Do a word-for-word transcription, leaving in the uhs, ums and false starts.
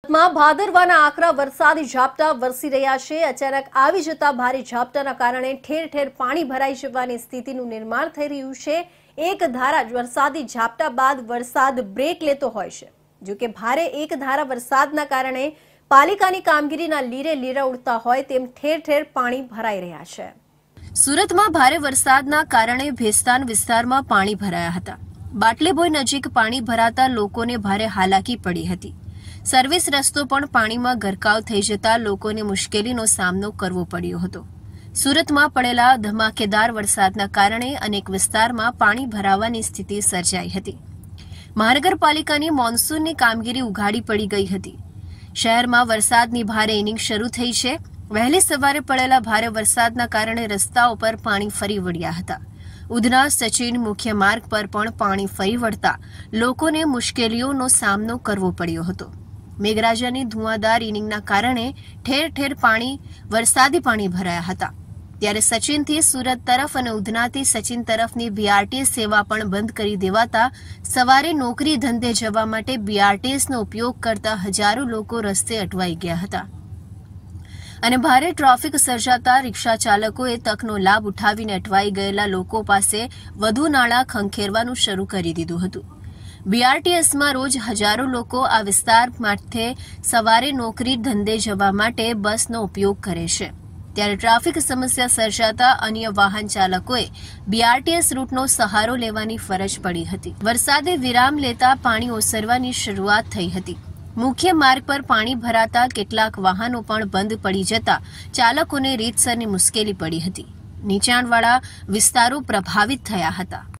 સુરતમાં ભાદરવાના આકરા વરસાદી ઝાપટા વરસી રહ્યા છે। અચાનક આવી જતા ભારે ઝાપટાના કારણે ઠેર ઠેર પાણી ભરાઈ જવાની સ્થિતિનું નિર્માણ થઈ રહ્યું છે। એક ધારા વરસાદી ઝાપટા બાદ વરસાદ બ્રેક લેતો હોય છે। જો કે ભારે એક ધારા વરસાદના કારણે પાલિકાની કામગીરીના લીરે લીરા ઉડતા હોય તેમ ઠેર ઠેર પાણી ભરાઈ રહ્યા છે। સુરતમાં ભારે વરસાદના કારણે ભેસ્તાન વિસ્તારમાં પાણી ભરાયા હતા। બાટલીબોય નજીક પાણી ભરાતા લોકોને ભારે હાલાકી પડી હતી। સર્વિસ રસ્તો પણ પાણીમાં ગરકાવ થઈ જતા લોકોને મુશ્કેલીનો સામનો કરવો પડ્યો હતો। સુરતમાં પડેલા ધમાકેદાર વરસાદના કારણે અનેક વિસ્તારમાં પાણી ભરાવાની સ્થિતિ સર્જાઈ હતી। મહાનગરપાલિકાની મોન્સૂનની કામગીરી ઉઘાડી પડી ગઈ હતી। શહેરમાં વરસાદની ભારે ઇનિંગ શરૂ થઈ છે। વહેલી સવારે પડેલા ભારે વરસાદના કારણે રસ્તાઓ પર પાણી ફરી વળ્યા હતા। ઉધના સચિન મુખ્ય માર્ગ પર પણ પાણી ફરી વળતા લોકોને મુશ્કેલીઓનો સામનો કરવો પડ્યો હતો। મેઘરાજાની ધુઆંધાર ઇનિંગના કારણે ઠેર ઠેર પાણી વરસાદી પાણી ભરાયા હતા। ત્યારે સચિનથી સુરત તરફ અને ઉધનાથી સચિન તરફની બીઆરટીએસ સેવા પણ બંધ કરી દેવાતા સવારે નોકરી ધંધે જવા માટે બીઆરટીએસનો ઉપયોગ કરતા હજારો લોકો રસ્તે અટવાઈ ગયા હતા અને ભારે ટ્રાફિક સર્જાતા રિક્ષા ચાલકોએ તકનો લાભ ઉઠાવીને અટવાઈ ગયેલા લોકો પાસે વધુ નાણાં ખંખેરવાનું શરૂ કરી દીધું હતું। બીઆરટીએસમાં રોજ હજારો લોકો આ વિસ્તાર માટે સવારે નોકરી ધંધે જવા માટે બસનો ઉપયોગ કરે છે। ત્યારે ટ્રાફિક સમસ્યા સર્જાતા અન્ય વાહન ચાલકોએ બીઆરટીએસ રૂટનો સહારો લેવાની ફરજ પડી હતી। વરસાદે વિરામ લેતા પાણી ઓસરવાની શરૂઆત થઈ હતી। મુખ્ય માર્ગ પર પાણી ભરાતા કેટલાક વાહનો પણ બંધ પડી જતા ચાલકોને રીતસરની મુશ્કેલી પડી હતી। નીચાણવાળા વિસ્તારો પ્રભાવિત થયા હતા।